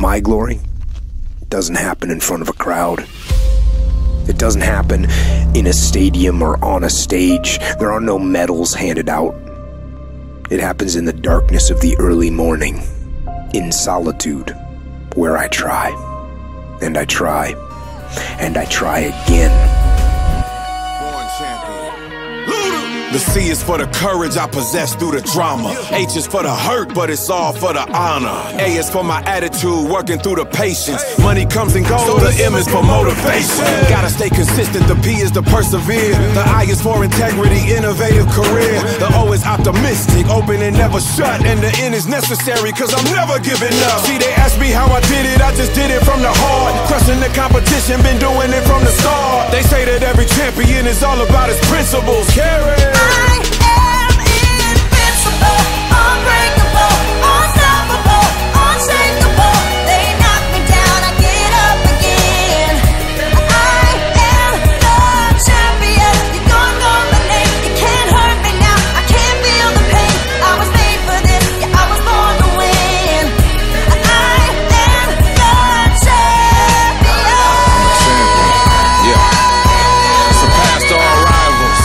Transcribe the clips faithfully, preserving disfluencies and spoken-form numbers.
My glory doesn't happen in front of a crowd. It doesn't happen in a stadium or on a stage. There are no medals handed out. It happens in the darkness of the early morning, in solitude, where I try, and I try, and I try again. The C is for the courage I possess through the drama. H is for the hurt, but it's all for the honor. A is for my attitude, working through the patience. Money comes and goes, so the M is for motivation. Gotta stay consistent, the P is to persevere. The I is for integrity, innovative career. The O is optimistic, open and never shut. And the N is necessary, cause I'm never giving up. See, they ask me how I did it, I just did it from the heart. Crushing the competition, been doing it from the start. They say that every champion is all about his principles. Carry. I am invincible, unbreakable, unstoppable, unshakable. They knock me down, I get up again. I am the champion. You're gonna know my name. You can't hurt me now. I can't feel the pain. I was made for this. Yeah, I was born to win. I am the champion. Yeah. Surpassed all rivals.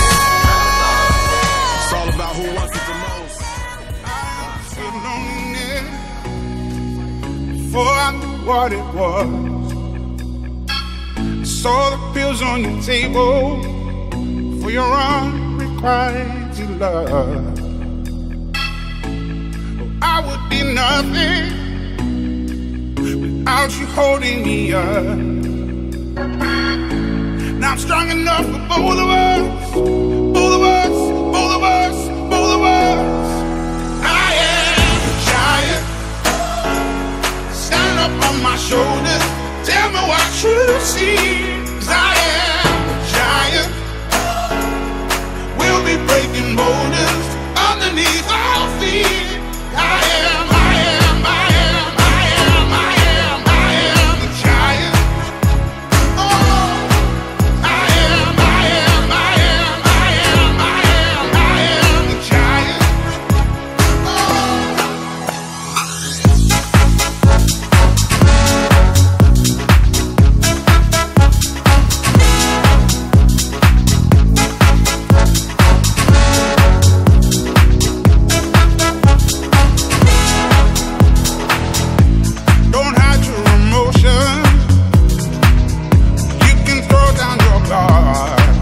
Who wants it the most? I feel loneliness before I knew what it was. Saw the pills on your table for your unrequited love. I would be nothing without you holding me up. Now I'm strong enough for both of us, both of us, both of us. Both of us. I am a giant. Stand up on my shoulders. Tell me what you see. 'Cause I am a giant. We'll be breaking boulders underneath our feet. I am, I am, I am, I am, I am, I am a giant. Oh, I am, I am, I am, I am, I am, I am a giant. Don't hide your emotions. You can throw down your guard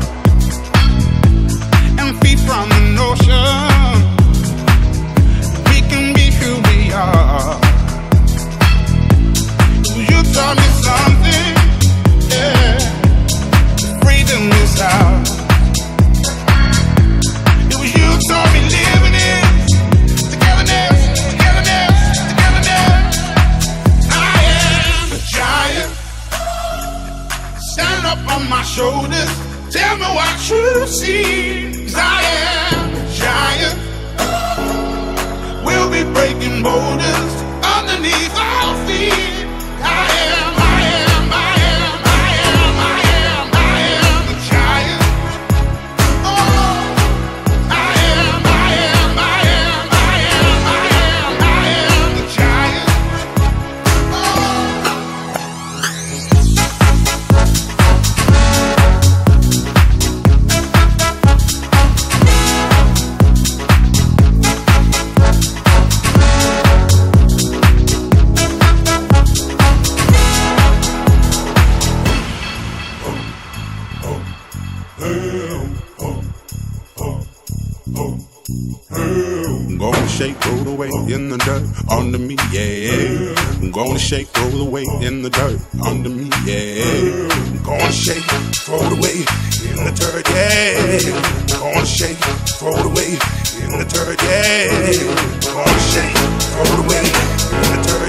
and feed from the notion we can be who we are. You taught me something, yeah. Freedom is out. It was you taught me living it. Togetherness, togetherness, togetherness. I am a giant. Stand up on my shoulders. Tell me what you see. 'Cause I am a giant. We'll be breaking boulders underneath our feet. I am, I am, I am, I am, I am, I am a giant. Oh, I am, I am, I am, I am, I am, I am a giant. I'm gonna shake, roll the weight in the dirt under me, yeah. I'm gonna shake, roll the weight in the dirt under me, yeah. I'm gonna shake, throw the weight in the dirt, yeah. I'm gonna shake, throw the weight in the dirt, yeah. I'm gonna shake, throw the weight in the dirt.